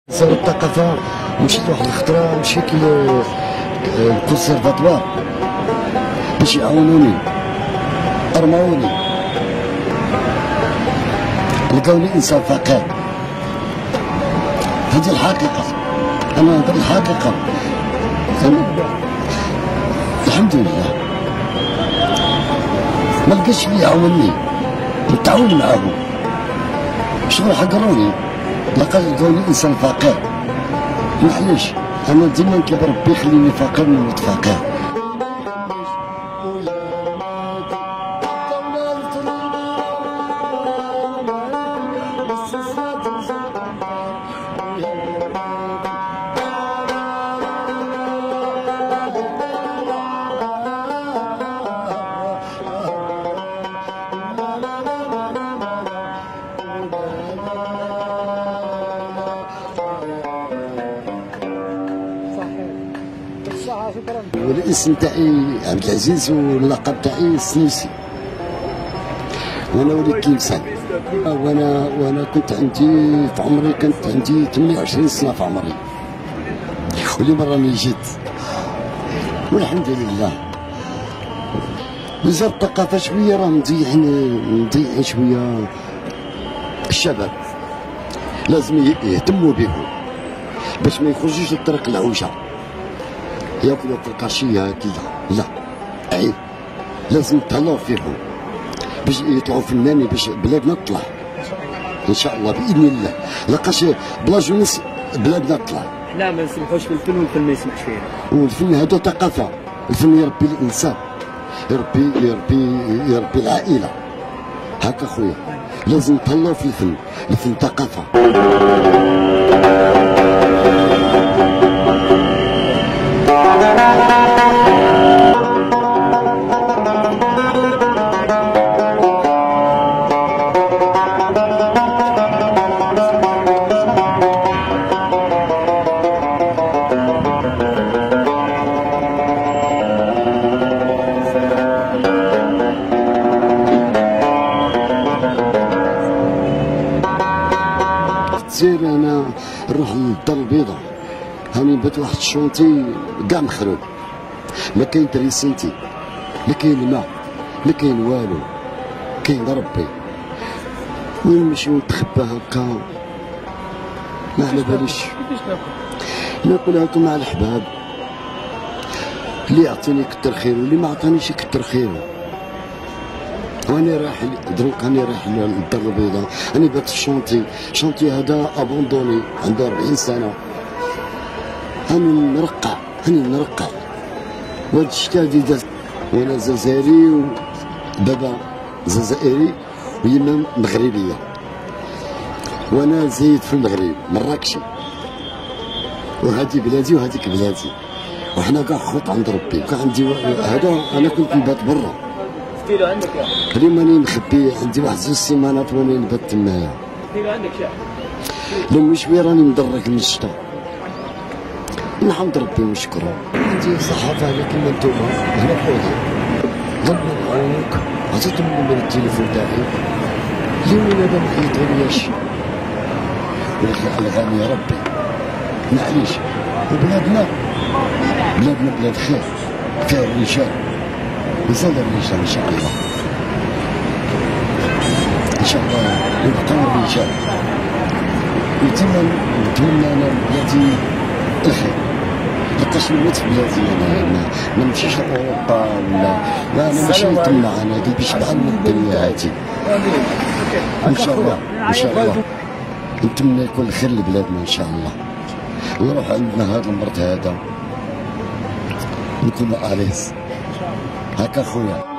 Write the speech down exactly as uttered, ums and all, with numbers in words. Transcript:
وزارة الثقافة مشيت واحد الخطرة، مشيت للكونسيرفاتوار باش يعاونوني، رماوني، لقاوني انسان فقير. هذه الحقيقة، انا نهضر الحقيقة. الحمد لله ما لقاش اللي يعاونني، نتعاون معاهم، شغل حقروني، لقاوني انسان فقير. معليش انا ديما نطلب ربي يخليني فقير نموت فقير. والاسم تاعي عبد العزيز واللقب تاعي السنوسي، وانا وليد تلمسان. وانا وانا كنت عندي في عمري كنت عندي ثمانية وعشرين سنه في عمري، واليوم راني جيت والحمد لله. وزارة الثقافه شويه راه مضيعين مضيعين شويه الشباب، لازم يهتموا بهم باش ما يخرجوش للطريق العوجه، ياكلوا في القاشيه كذا. لا عيب، لازم نتهلاو فيهم باش يطلعوا فنانين، باش بلادنا تطلع ان شاء الله باذن الله. لاقاش بلا جونيس بلادنا تطلع. لا ما نسمحوش بالفن والفن ما يسمحش فينا. والفن هذا ثقافه، الفن يربي الانسان، يربي يربي يربي العائله. هكا خويا لازم نتهلاو في الفن، الفن ثقافه. زير انا نروح للدار البيضاء، هاني بات واحد الشونتي كاع مخروب، ما كاين تريسينتي، ما كاين الماء، ما كاين والو، كاين ربي. وين نمشي ونتخبى هكا ما على باليش. ناكل هكا مع الحباب، اللي يعطيني كتر خير واللي ما عطانيش يكتر خيره. وانا رايح دروك راني رايح للدار البيضاء، راني بات في الشونتي، الشونتي هذا ابوندوني عنده أربعين سنه، راني نرقع راني نرقع. وهاد الشتا هادي دازت وانا جزائري وبابا جزائري ويما مغربيه، وانا زايد في المغرب مراكشي، وهادي بلادي وهاديك بلادي، وحنا كاع خوت عند ربي. كان عندي هذا انا كنت نبات برا ديرو عندك يا اليوم راني مخبي، عندي واحد زوج سيمانات وانا نبات تمايا. ديرو عندك يا لو شويه راني مدرك من الشتا، نحمد ربي ونشكره. عندي صحافه هنا كيما نتوما هنا خويا، ضربوا نعاونوك، عطيتهم نمر التليفون تاعي، اليوم هذا ما حيطولياش، ولكن الغاني يا ربي معليش. وبلادنا بلادنا بلاد خير، فيها الرجال، مازال الرجال ان شاء الله، ان شاء الله يبقاو الرجال. وديما نتمنى انا بلادي الخير، لقاش نموت في بلادي انا، ما, ما نمشيش لاوروبا ولا لا، انا ماشي نتمنى انا قلبي شبعان من الدنيا هادي. ان شاء الله ان شاء الله نتمنى يكون الخير لبلادنا ان شاء الله، ونروح عندنا هذا المرض هذا نكونوا اليز هكا خويا.